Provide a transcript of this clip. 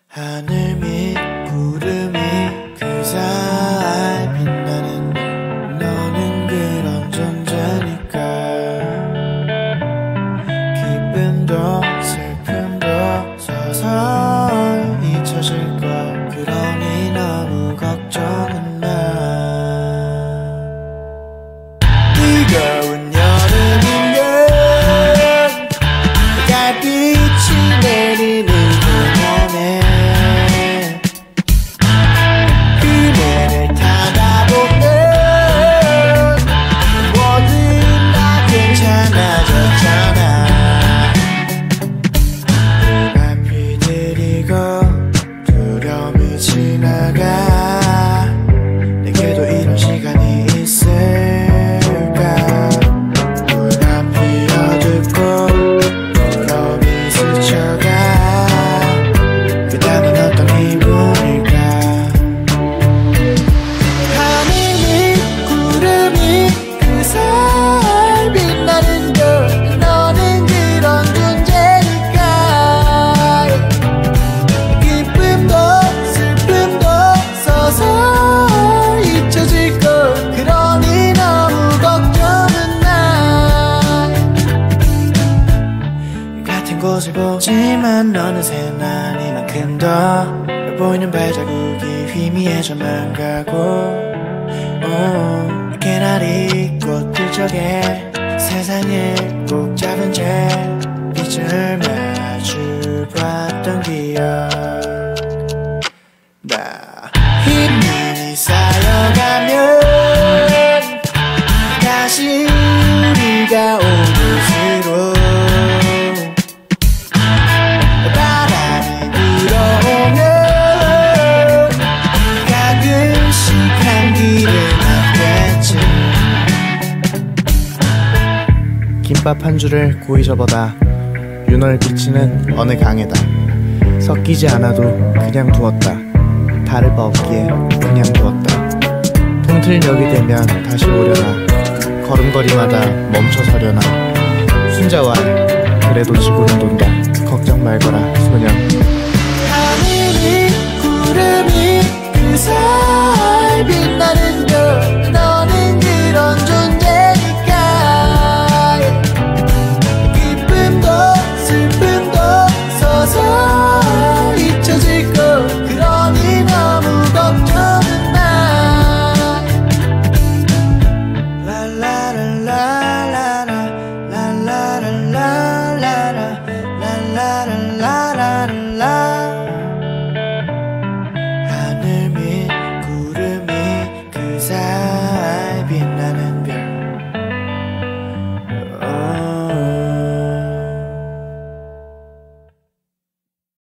하늘 밑 구름이 그 사이 빛나는 너는 그런 존재니까 기쁨도 슬픔도 서서히 잊혀질 걸 그러니 너무 걱정은 마 뜨거운 여름이면 달빛이 내리는 동안에 그네를 타다 보면 뭐든 다 괜찮아졌잖아 눈앞이 들이고 두려움이 지나가 내게도 이런 시간이 있을까 눈앞이 어둡고 부러움이 스쳐가 그다음은 어떤 기분일까 하늘 밑 구름이 그 사이 빛나는 걸 너는 그런 존재니까 기쁨도 슬픔도 서서히 잊혀질 걸 그러니 너무 걱정은 마 같은 곳을 보지만 어느새 난 이만큼 더 보이는 발자국이 희미해져만 가고 이렇게 날 잊고 뜰 적에 세상을 꼭 잡은 채 빛을 마주 봤던 기억 나 힘이 쌓여가면 다시 우리가 온 곳으로 바람이 불어오면 가끔씩 향기를 맡겠지 김밥 한 줄을 고이 접어다 윤월 비치는 어느 강에다 섞이지 않아도 그냥 두었다 다를 바 없기에 그냥 두었다 통틀녘이 되면 다시 오려나 걸음걸이마다 멈춰서려나 순자와 그래도 지구는 돈다 걱정 말거라 소년 하늘이 구름이 그 사이